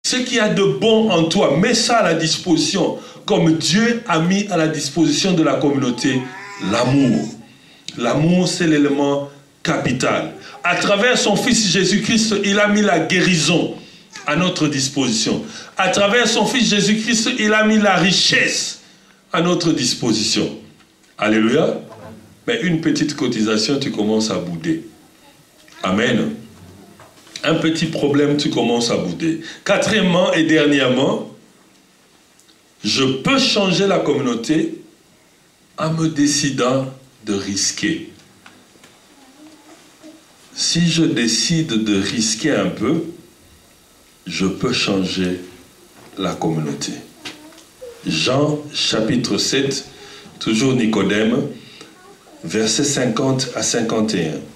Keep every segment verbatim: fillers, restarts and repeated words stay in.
Ce qu'il y a de bon en toi, mets ça à la disposition, comme Dieu a mis à la disposition de la communauté l'amour. L'amour, c'est l'élément capital. À travers son Fils Jésus-Christ, il a mis la guérison à notre disposition. À travers son Fils Jésus-Christ, il a mis la richesse à notre disposition. Alléluia. Mais une petite cotisation, tu commences à bouder. Amen. Un petit problème, tu commences à bouder. Quatrièmement et dernièrement, je peux changer la communauté en me décidant de risquer. Si je décide de risquer un peu, je peux changer la communauté. Jean chapitre sept, toujours Nicodème, versets cinquante à cinquante et un.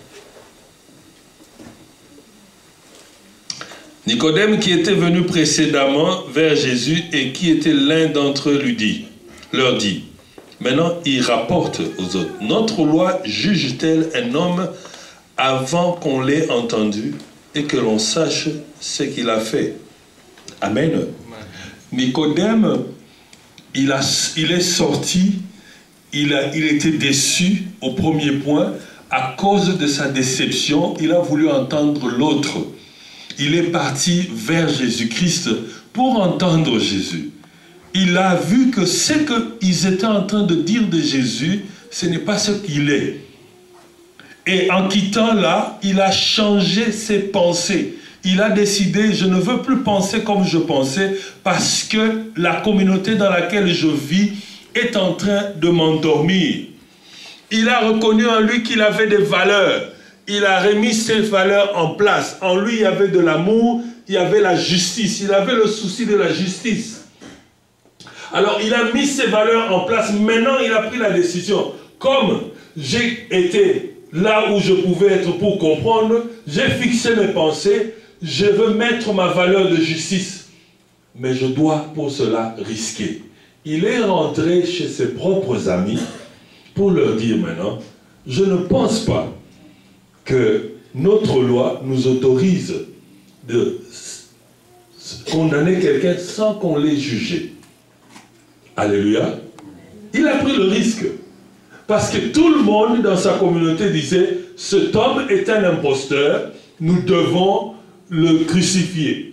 Nicodème, qui était venu précédemment vers Jésus et qui était l'un d'entre eux, lui dit, leur dit, maintenant il rapporte aux autres, notre loi juge-t-elle un homme avant qu'on l'ait entendu et que l'on sache ce qu'il a fait? Amen. Amen. Nicodème, il, a, il est sorti, il, a, il était déçu au premier point, à cause de sa déception, il a voulu entendre l'autre. Il est parti vers Jésus-Christ pour entendre Jésus. Il a vu que ce qu'ils étaient en train de dire de Jésus, ce n'est pas ce qu'il est. Et en quittant là, il a changé ses pensées. Il a décidé, je ne veux plus penser comme je pensais, parce que la communauté dans laquelle je vis est en train de m'endormir. Il a reconnu en lui qu'il avait des valeurs. Il a remis ces valeurs en place. En lui, il y avait de l'amour, il y avait la justice. Il avait le souci de la justice. Alors, il a mis ces valeurs en place. Maintenant, il a pris la décision. Comme j'ai été là où je pouvais être pour comprendre, j'ai fixé mes pensées, je veux mettre ma valeur de justice. Mais je dois pour cela risquer. Il est rentré chez ses propres amis pour leur dire maintenant, je ne pense pas que notre loi nous autorise de condamner quelqu'un sans qu'on l'ait jugé. Alléluia. Il a pris le risque. Parce que tout le monde dans sa communauté disait, cet homme est un imposteur, nous devons le crucifier.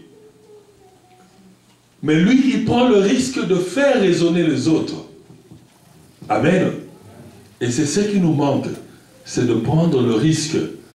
Mais lui, il prend le risque de faire raisonner les autres. Amen. Et c'est ce qui nous manque, c'est de prendre le risque